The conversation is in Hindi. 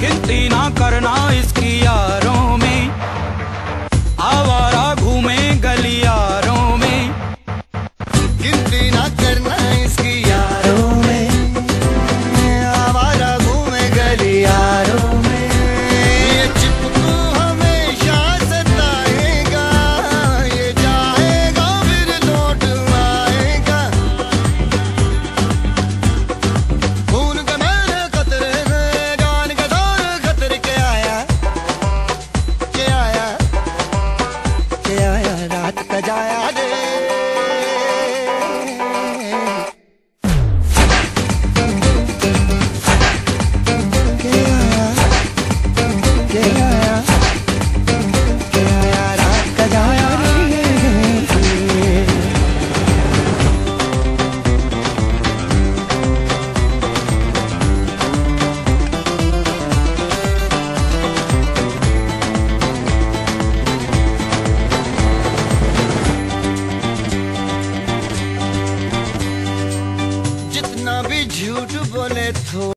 गिनती ना करना इसकी यारों में, आवारा घूमे गलियारों में। गिनती ना करना इसकी यारों में, आवारा घूमे गलियारों में। ये चिपकू हमेशा सताएगा, ये जाएगा फिर लौट आएगा। खून का मैंने खतरे ने, जान का दौर खतरे के आया, रात का जाया रे। जितना भी झूठ बोले तो